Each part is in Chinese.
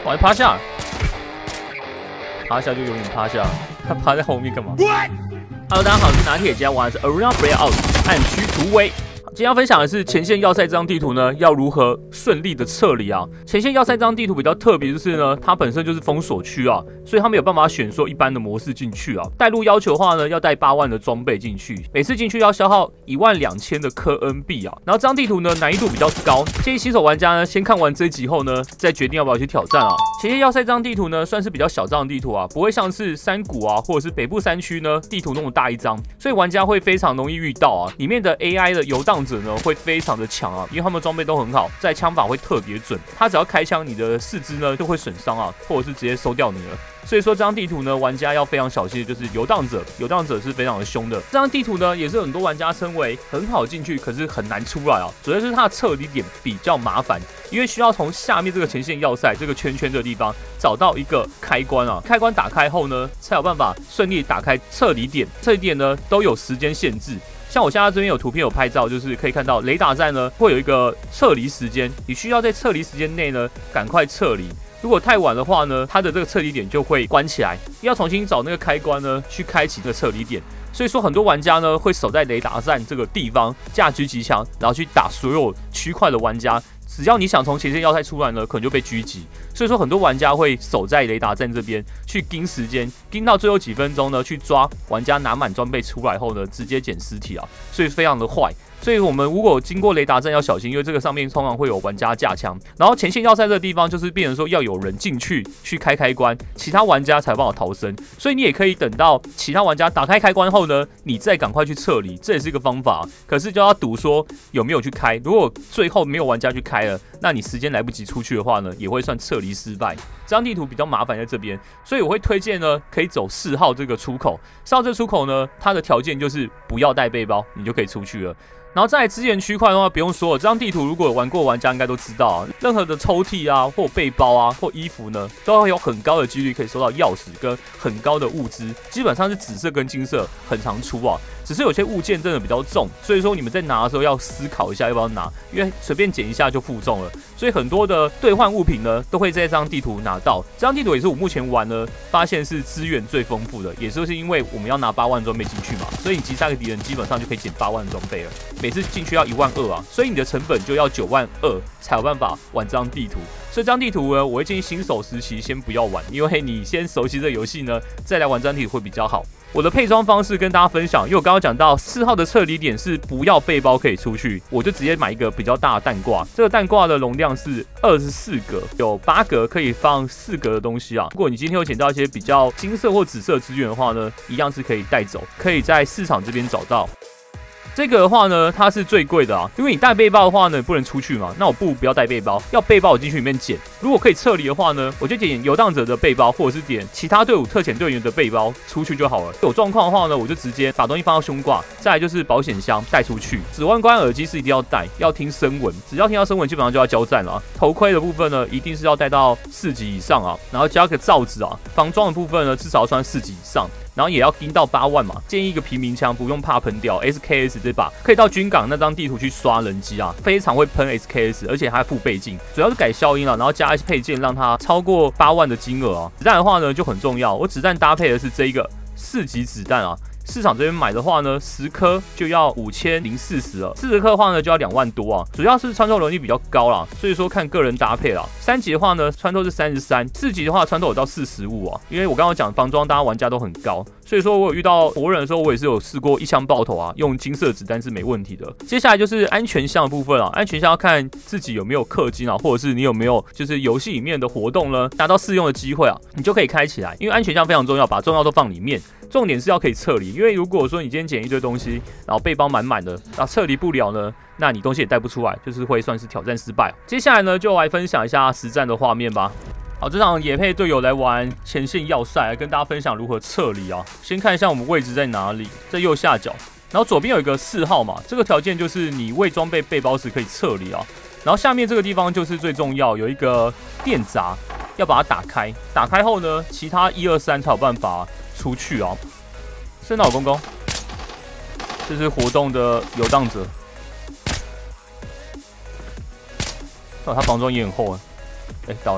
我还趴下，趴下就永远趴下，他趴在后面干嘛 ？Hello， 大家好，我是拿铁家，玩的是 Arena Breakout 暗区突围。今天要分享的是前线要塞这张地图呢，要如何顺利的撤离啊？前线要塞这张地图比较特别，就是呢，它本身就是封锁区啊，所以它没有办法选说一般的模式进去啊。带路要求的话呢，要带8万的装备进去，每次进去要消耗12000的科恩币啊。然后这张地图呢，难易度比较高，建议新手玩家呢，先看完这一集后呢，再决定要不要去挑战啊。前线要塞这张地图呢，算是比较小张的地图啊，不会像是山谷啊，或者是北部山区呢，地图那么大一张，所以玩家会非常容易遇到啊。里面的 AI 的游荡者呢，会非常的强啊，因为他们装备都很好，在枪法会特别准，他只要开枪，你的四肢呢就会损伤啊，或者是直接收掉你了。所以说这张地图呢，玩家要非常小心的就是游荡者，游荡者是非常的凶的。这张地图呢，也是很多玩家称为很好进去，可是很难出来啊。主要是它的撤离点比较麻烦，因为需要从下面这个前线要塞这个圈圈的地方找到一个开关啊。开关打开后呢，才有办法顺利打开撤离点。撤离点呢都有时间限制。像我现在这边有图片有拍照，就是可以看到雷达站呢会有一个撤离时间，你需要在撤离时间内呢赶快撤离。如果太晚的话呢，它的这个撤离点就会关起来，要重新找那个开关呢去开启这个撤离点。所以说很多玩家呢会守在雷达站这个地方，架狙击枪，然后去打所有区块的玩家。只要你想从前线要塞出来呢，可能就被狙击。所以说很多玩家会守在雷达站这边去盯时间，盯到最后几分钟呢，去抓玩家拿满装备出来后呢，直接捡尸体啊，所以非常的坏。所以我们如果经过雷达站要小心，因为这个上面通常会有玩家架枪，然后前线要塞这个地方就是变成说要有人进去开关，其他玩家才有办法逃生。所以你也可以等到其他玩家打开开关后呢，你再赶快去撤离，这也是一个方法。可是就要赌说有没有去开，如果最后没有玩家去开了，那你时间来不及出去的话呢，也会算撤离失败。这张地图比较麻烦在这边，所以我会推荐呢，可以走4号这个出口。4号这个出口呢，它的条件就是不要带背包，你就可以出去了。然后在资源区块的话，不用说了，这张地图如果有玩过玩家应该都知道啊，任何的抽屉啊，或背包啊，或衣服呢，都会有很高的几率可以收到钥匙跟很高的物资，基本上是紫色跟金色很常出啊。只是有些物件真的比较重，所以说你们在拿的时候要思考一下要不要拿，因为随便捡一下就负重了。所以很多的兑换物品呢，都会在这张地图拿到。这张地图也是我目前玩呢发现是资源最丰富的，也就是因为我们要拿8万装备进去嘛，所以你击杀个敌人基本上就可以捡8万装备了。每次进去要12000啊，所以你的成本就要92000才有办法玩这张地图。所以这张地图呢，我会建议新手时期先不要玩，因为你先熟悉这个游戏呢，再来玩这张地图会比较好。我的配装方式跟大家分享，因为我刚刚讲到4号的撤离点是不要背包可以出去，我就直接买一个比较大的弹挂。这个弹挂的容量是24格，有8格可以放4格的东西啊。如果你今天有捡到一些比较金色或紫色资源的话呢，一样是可以带走，可以在市场这边找到。这个的话呢，它是最贵的啊，因为你带背包的话呢，不能出去嘛，那我不要带背包，要背包我进去里面捡。如果可以撤离的话呢，我就点游荡者的背包，或者是点其他队伍特遣队员的背包出去就好了。有状况的话呢，我就直接把东西放到胸挂，再来就是保险箱带出去。指环关耳机是一定要带，要听声纹，只要听到声纹基本上就要交战了啊。头盔的部分呢，一定是要带到4级以上啊，然后加个罩子啊。防装的部分呢，至少要穿4级以上。然后也要盯到8万嘛，建议一个平民枪不用怕喷掉 SKS 这把，可以到军港那张地图去刷人机啊，非常会喷 SKS， 而且还附倍镜，主要是改消音了，然后加一些配件让它超过8万的金额啊。子弹的话呢就很重要，我子弹搭配的是这一个4级子弹啊。市场这边买的话呢，10颗就要5040了，40颗的话呢就要2万多啊。主要是穿透能力比较高啦，所以说看个人搭配啦。3级的话呢，穿透是33，4级的话穿透有到45啊。因为我刚刚讲防装，大家玩家都很高，所以说我有遇到活人的时候，我也是有试过一枪爆头啊，用金色子弹是没问题的。接下来就是安全箱的部分啊，安全箱要看自己有没有氪金啊，或者是你有没有就是游戏里面的活动呢，拿到试用的机会啊，你就可以开起来。因为安全箱非常重要，把重要都放里面。重点是要可以撤离，因为如果说你今天捡一堆东西，然后背包满满的，然后撤离不了呢，那你东西也带不出来，就是会算是挑战失败。接下来呢，就来分享一下实战的画面吧。好，这场也配队友来玩前线要塞，来跟大家分享如何撤离啊。先看一下我们位置在哪里，在右下角，然后左边有一个4号嘛，这个条件就是你未装备背包时可以撤离啊。然后下面这个地方就是最重要，有一个电闸，要把它打开。打开后呢，其他1、2、3才有办法出去啊。圣岛公公，这是活动的游荡者。哦，他防装也很厚啊。倒了。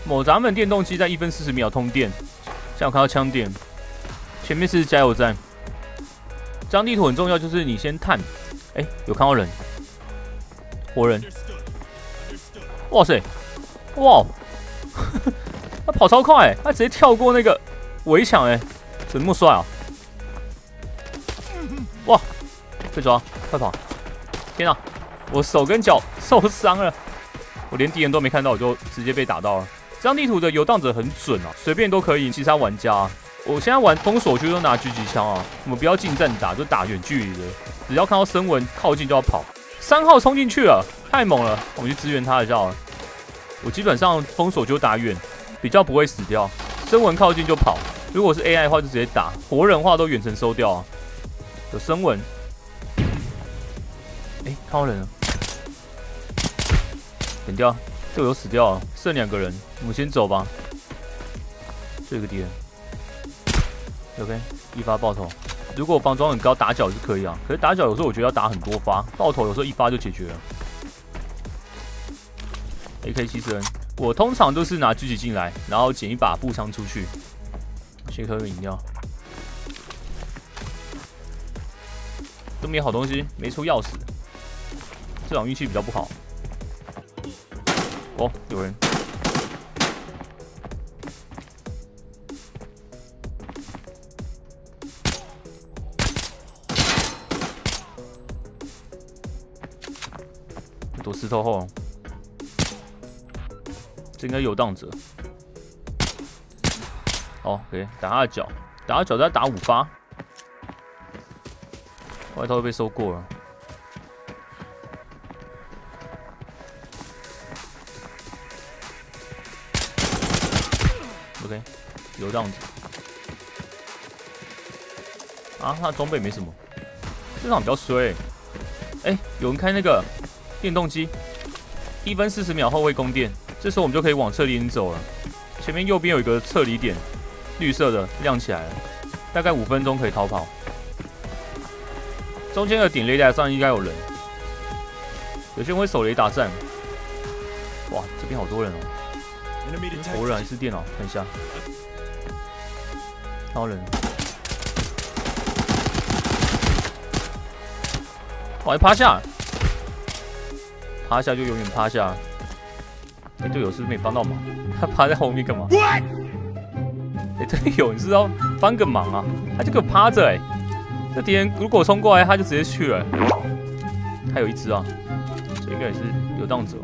某闸门电动机在1分40秒通电。现在我看到枪点，前面是加油站。这张地图很重要，就是你先探。哎，有看到人，活人。哇塞，哇，他跑超快，他直接跳过那个围墙，哎，怎么那么帅啊？哇，被抓，快跑！天啊，我手跟脚受伤了，我连敌人都没看到，我就直接被打到了。这张地图的游荡者很准啊，随便都可以击杀玩家啊。我现在玩封锁区都拿狙击枪啊，我们不要近战打，就打远距离的，只要看到声纹靠近就要跑。3号冲进去了，太猛了，我们去支援他一下啊。我基本上封锁就打远，比较不会死掉。声纹靠近就跑，如果是 AI 的话就直接打，活人的话都远程收掉啊。有声纹，哎，看到人了，点掉，队友死掉了，剩2个人，我们先走吧。这有个敌人 ，OK， 一发爆头。如果我防装很高，打脚是可以啊，可是打脚有时候我觉得要打很多发，爆头有时候1发就解决了。AK70N， 我通常都是拿狙击进来，然后捡一把步枪出去，先喝个饮料。都没好东西，没出钥匙，这场运气比较不好。哦，有人。躲石头后，这应该游荡者。哦，可以打他的脚，打他脚再打5发。外套被收过了。OK， 游荡者。啊，他的装备没什么，这场比较衰。哎，有人开那个电动机，1分40秒后会供电，这时候我们就可以往撤离点走了。前面右边有一个撤离点，绿色的亮起来了，大概5分钟可以逃跑。中间的点雷达上应该有人，有些人会守雷达站。哇，这边好多人哦！活人还是电脑？看一下，看到人。哇，趴下，趴下就永远趴下。哎，队友是不是没帮到忙？他趴在后面干嘛？哎，队友，你是要帮个忙啊？他就给我趴着哎。这敌人如果冲过来，他就直接去了。还有一只啊，这应该也是游荡者。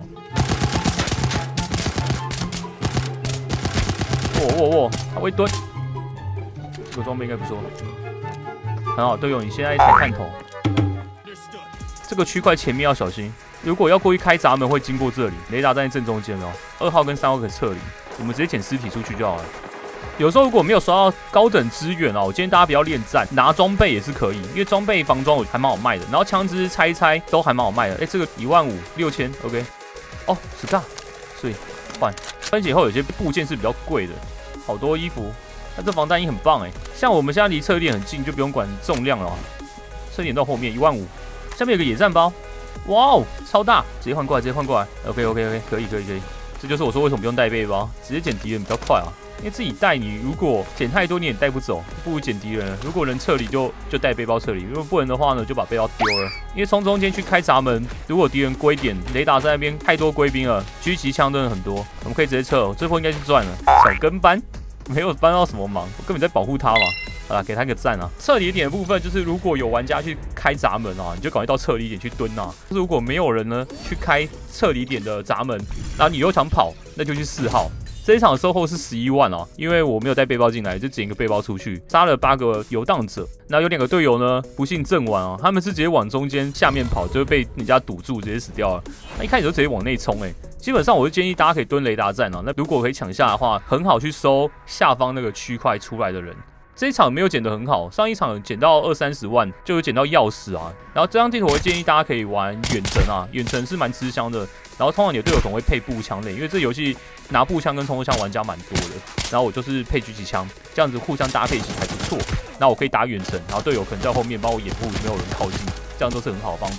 哇，他会蹲，这个装备应该不错。很好，队友，你现在才探头。这个区块前面要小心，如果要过去开闸门，会经过这里。雷达站在正中间哦，2号跟3号可以撤离，我们直接捡尸体出去就好了。有时候如果没有刷到高等资源啊，我建议大家不要恋战，拿装备也是可以，因为装备防装我还蛮好卖的，然后枪支拆一拆都还蛮好卖的。哎，这个15000 6000 ，OK。哦，Scar，所以换分解后有些部件是比较贵的，好多衣服，那这防弹衣很棒哎。像我们现在离车点很近，就不用管重量了啊。车点到后面15000，下面有个野战包，哇哦，超大，直接换过来，OK， 可以。这就是我说为什么不用带背包，直接捡敌人比较快啊。因为自己带你如果捡太多你也带不走，不如捡敌人了。如果能撤离就带背包撤离，如果不能的话呢，就把背包丢了。因为从中间去开闸门，如果敌人归点，雷达在那边太多归兵了，狙击枪真的很多，我们可以直接撤。这波应该是赚了，小跟班没有帮到什么忙，我根本在保护他嘛。好啦，给他一个赞啊！撤离点的部分就是，如果有玩家去开闸门啊，你就赶快到撤离点去蹲啊。如果没有人呢去开撤离点的闸门，然后你又想跑，那就去4号。这一场的收获是11万哦，因为我没有带背包进来，就捡一个背包出去，杀了8个游荡者。那有2个队友呢，不幸阵亡啊，他们是直接往中间下面跑，就会被人家堵住，直接死掉了。那一开始就直接往内冲哎。基本上我就建议大家可以蹲雷达站啊，那如果可以抢下的话，很好去收下方那个区块出来的人。这一场没有捡得很好，上一场捡到20-30万，就有捡到钥匙啊。然后这张地图我会建议大家可以玩远程啊，远程是蛮吃香的。然后通常你的队友可能会配步枪类，因为这游戏拿步枪跟冲锋枪玩家蛮多的。然后我就是配狙击枪，这样子互相搭配起来还不错。然后我可以打远程，然后队友可能在后面帮我掩护，没有人靠近，这样都是很好的方法。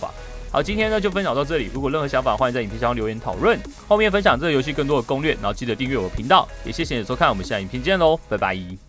好，今天呢就分享到这里。如果任何想法，欢迎在影片下方留言讨论。后面分享这个游戏更多的攻略，然后记得订阅我的频道。也谢谢你的收看，我们下影片见喽，拜拜。